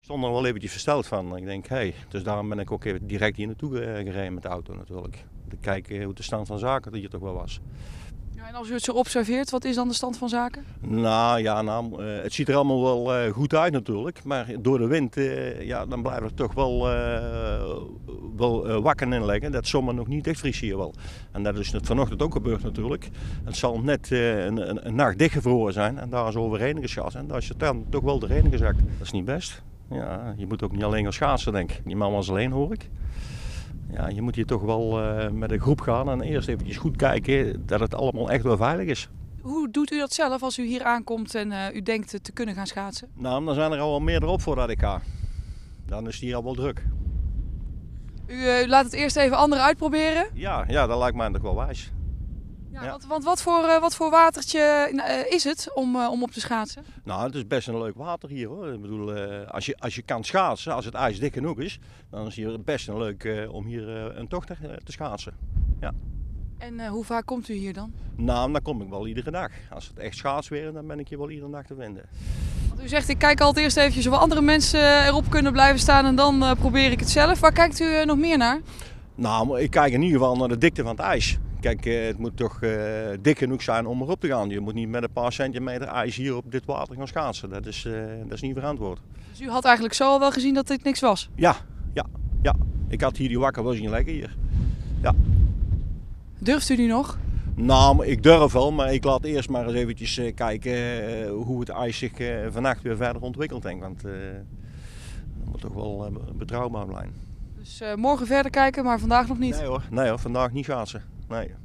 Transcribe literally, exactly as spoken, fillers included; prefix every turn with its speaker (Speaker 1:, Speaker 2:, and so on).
Speaker 1: Ik stond er wel eventjes versteld van. Ik denk, hé, hey, dus daarom ben ik ook even direct hier naartoe gereden met de auto natuurlijk. Om te kijken hoe de stand van zaken hier toch wel was.
Speaker 2: Ja, en als u het zo observeert, wat is dan de stand van zaken?
Speaker 1: Nou ja, nou, uh, het ziet er allemaal wel uh, goed uit natuurlijk. Maar door de wind, uh, ja, dan blijven er toch wel, uh, wel uh, wakken in liggen. Dat zomaar nog niet dichtvriezen hier wel. En dat is het vanochtend ook gebeurd natuurlijk. Het zal net uh, een, een, een nacht dichtgevroren zijn en daar is overheen geschat. En daar is het dan toch wel doorheen gezakt. Dat is niet best. Ja, je moet ook niet alleen gaan schaatsen, denk ik. Die man was alleen, hoor ik. Ja, je moet hier toch wel uh, met een groep gaan en eerst eventjes goed kijken dat het allemaal echt wel veilig is.
Speaker 2: Hoe doet u dat zelf als u hier aankomt en uh, u denkt te kunnen gaan schaatsen?
Speaker 1: Nou, dan zijn er al wel meer erop voordat ik ga. Dan is het hier al wel druk.
Speaker 2: U, uh, u laat het eerst even anderen uitproberen?
Speaker 1: Ja, ja, dat lijkt mij toch wel wijs.
Speaker 2: Ja, ja. Want, want wat, voor, uh, wat voor watertje uh, is het om, uh, om op te schaatsen?
Speaker 1: Nou, het is best een leuk water hier, hoor. Ik bedoel, uh, als, je, als je kan schaatsen, als het ijs dik genoeg is, dan is hier best een leuk uh, om hier uh, een tocht te, uh, te schaatsen. Ja.
Speaker 2: En uh, hoe vaak komt u hier dan?
Speaker 1: Nou, dan kom ik wel iedere dag. Als het echt schaatsweer is, dan ben ik hier wel iedere dag te vinden.
Speaker 2: Want u zegt, ik kijk altijd eerst eventjes of andere mensen erop kunnen blijven staan en dan uh, probeer ik het zelf. Waar kijkt u uh, nog meer naar?
Speaker 1: Nou, ik kijk in ieder geval naar de dikte van het ijs. Kijk, het moet toch uh, dik genoeg zijn om erop te gaan. Je moet niet met een paar centimeter ijs hier op dit water gaan schaatsen. Dat is, uh, dat is niet verantwoord.
Speaker 2: Dus u had eigenlijk zo al wel gezien dat dit niks was?
Speaker 1: Ja, ja, ja. Ik had hier die wakker wel zien leggen hier. Ja.
Speaker 2: Durft u nu nog?
Speaker 1: Nou, ik durf wel, maar ik laat eerst maar eens eventjes uh, kijken uh, hoe het ijs zich uh, vannacht weer verder ontwikkelt. Denk. Want uh, dat moet toch wel uh, betrouwbaar blijven.
Speaker 2: Dus uh, morgen verder kijken, maar vandaag nog niet?
Speaker 1: Nee hoor, nee hoor, vandaag niet schaatsen. Nee.